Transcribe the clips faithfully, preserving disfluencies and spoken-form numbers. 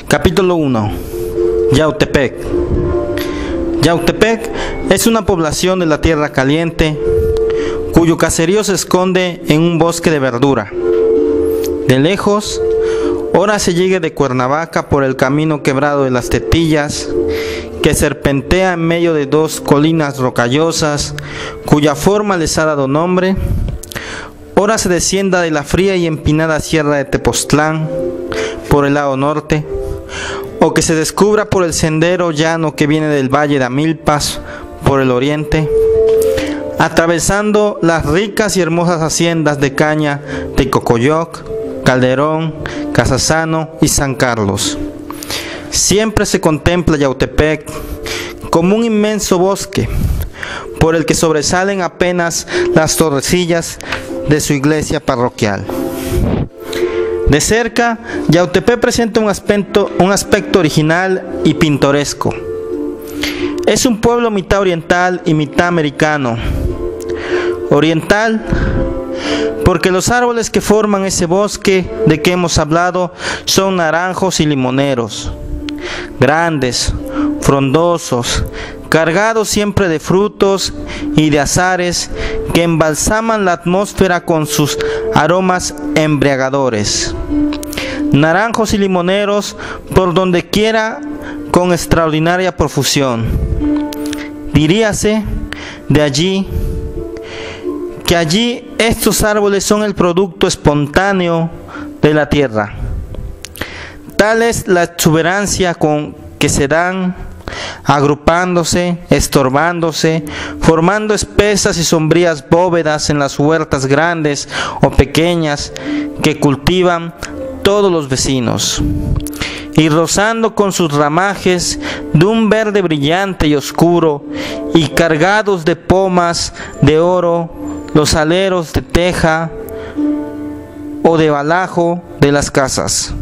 Capítulo uno. Yautepec. Yautepec es una población de la Tierra Caliente cuyo caserío se esconde en un bosque de verdura. De lejos, ora se llega de Cuernavaca por el camino quebrado de las Tetillas, que serpentea en medio de dos colinas rocallosas, cuya forma les ha dado nombre. Ora se descienda de la fría y empinada sierra de Tepoztlán por el lado norte, o que se descubra por el sendero llano que viene del valle de Amilpas por el oriente, atravesando las ricas y hermosas haciendas de caña de Cocoyoc, Calderón, Casasano y San Carlos. Siempre se contempla Yautepec como un inmenso bosque por el que sobresalen apenas las torrecillas de su iglesia parroquial. De cerca, Yautepec presenta un aspecto, un aspecto original y pintoresco. Es un pueblo mitad oriental y mitad americano. Oriental, porque los árboles que forman ese bosque de que hemos hablado son naranjos y limoneros, grandes, frondosos, cargados siempre de frutos y de azares que embalsaman la atmósfera con sus aromas embriagadores. Naranjos y limoneros por donde quiera con extraordinaria profusión. Diríase de allí que allí estos árboles son el producto espontáneo de la tierra. Tal es la exuberancia con que se dan, agrupándose, estorbándose, formando espesas y sombrías bóvedas en las huertas grandes o pequeñas que cultivan todos los vecinos, y rozando con sus ramajes de un verde brillante y oscuro, y cargados de pomas de oro, los aleros de teja o de balajo de las casas.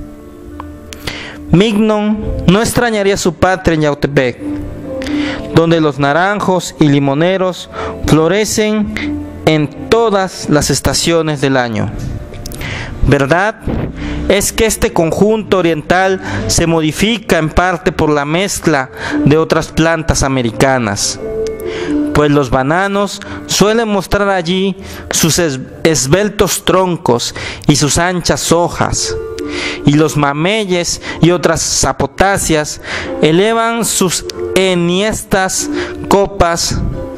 Mignon no extrañaría su patria en Yautepec, donde los naranjos y limoneros florecen en todas las estaciones del año. Verdad es que este conjunto oriental se modifica en parte por la mezcla de otras plantas americanas, pues los bananos suelen mostrar allí sus esbeltos troncos y sus anchas hojas, y los mameyes y otras zapotáceas elevan sus enhiestas copas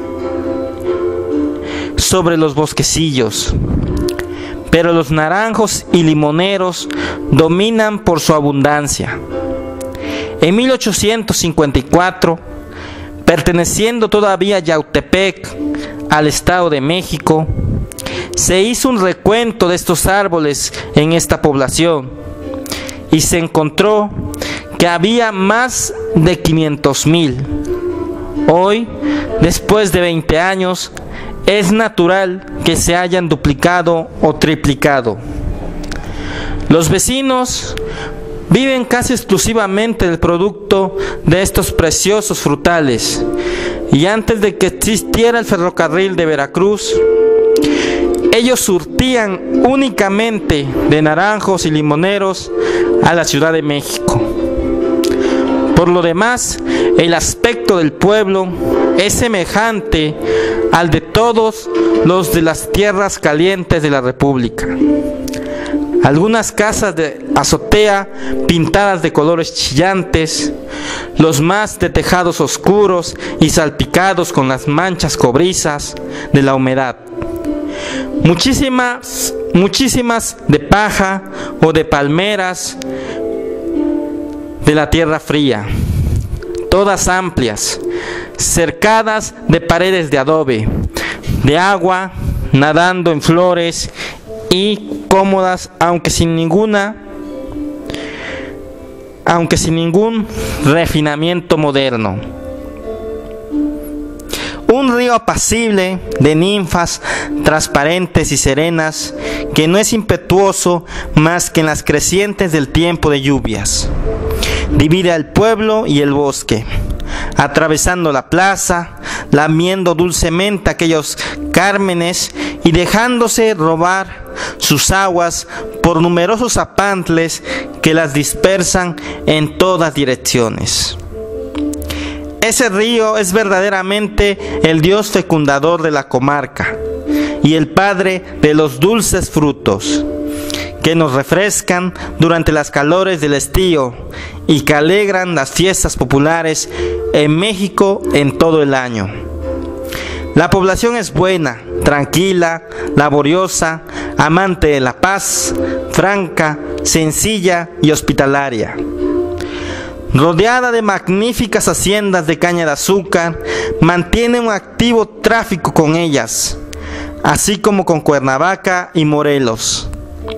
sobre los bosquecillos. Pero los naranjos y limoneros dominan por su abundancia. En mil ochocientos cincuenta y cuatro, perteneciendo todavía Yautepec al Estado de México, se hizo un recuento de estos árboles en esta población y se encontró que había más de quinientos mil. Hoy, después de veinte años, es natural que se hayan duplicado o triplicado. Los vecinos viven casi exclusivamente del producto de estos preciosos frutales, y antes de que existiera el ferrocarril de Veracruz, ellos surtían únicamente de naranjos y limoneros a la Ciudad de México. Por lo demás, el aspecto del pueblo es semejante al de todos los de las tierras calientes de la República. Algunas casas de azotea pintadas de colores chillantes, los más de tejados oscuros y salpicados con las manchas cobrizas de la humedad. Muchísimas, muchísimas de paja o de palmeras de la tierra fría, todas amplias, cercadas de paredes de adobe, de agua, nadando en flores y cómodas, aunque sin ninguna, aunque sin ningún refinamiento moderno. Un río apacible de ninfas transparentes y serenas que no es impetuoso más que en las crecientes del tiempo de lluvias. Divide al pueblo y el bosque, atravesando la plaza, lamiendo dulcemente aquellos cármenes y dejándose robar sus aguas por numerosos apantles que las dispersan en todas direcciones. Ese río es verdaderamente el Dios fecundador de la comarca y el Padre de los dulces frutos, que nos refrescan durante las calores del estío y que alegran las fiestas populares en México en todo el año. La población es buena, tranquila, laboriosa, amante de la paz, franca, sencilla y hospitalaria. Rodeada de magníficas haciendas de caña de azúcar, mantiene un activo tráfico con ellas, así como con Cuernavaca y Morelos,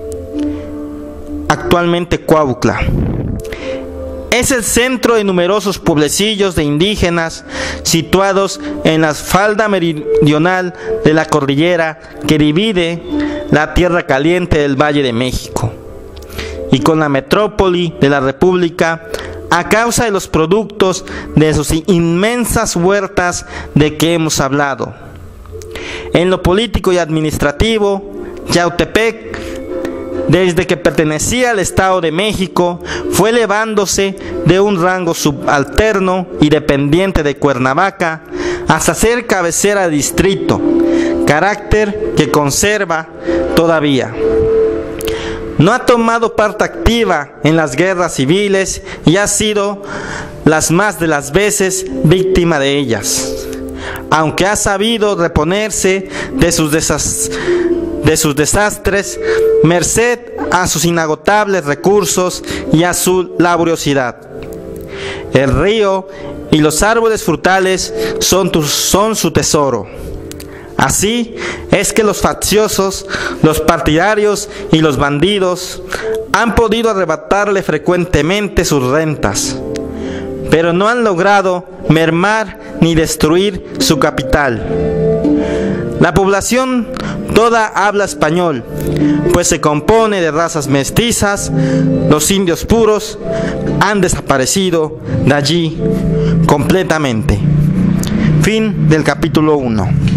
actualmente Cuautla. Es el centro de numerosos pueblecillos de indígenas situados en la falda meridional de la cordillera que divide la tierra caliente del Valle de México, y con la metrópoli de la República a causa de los productos de sus inmensas huertas de que hemos hablado. En lo político y administrativo, Yautepec, desde que pertenecía al Estado de México, fue elevándose de un rango subalterno y dependiente de Cuernavaca hasta ser cabecera de distrito, carácter que conserva todavía. No ha tomado parte activa en las guerras civiles y ha sido las más de las veces víctima de ellas, aunque ha sabido reponerse de sus desastres, de sus desastres, merced a sus inagotables recursos y a su laboriosidad. El río y los árboles frutales son, tu, son su tesoro. Así es que los facciosos, los partidarios y los bandidos han podido arrebatarle frecuentemente sus rentas, pero no han logrado mermar ni destruir su capital. La población toda habla español, pues se compone de razas mestizas. Los indios puros han desaparecido de allí completamente. Fin del capítulo uno.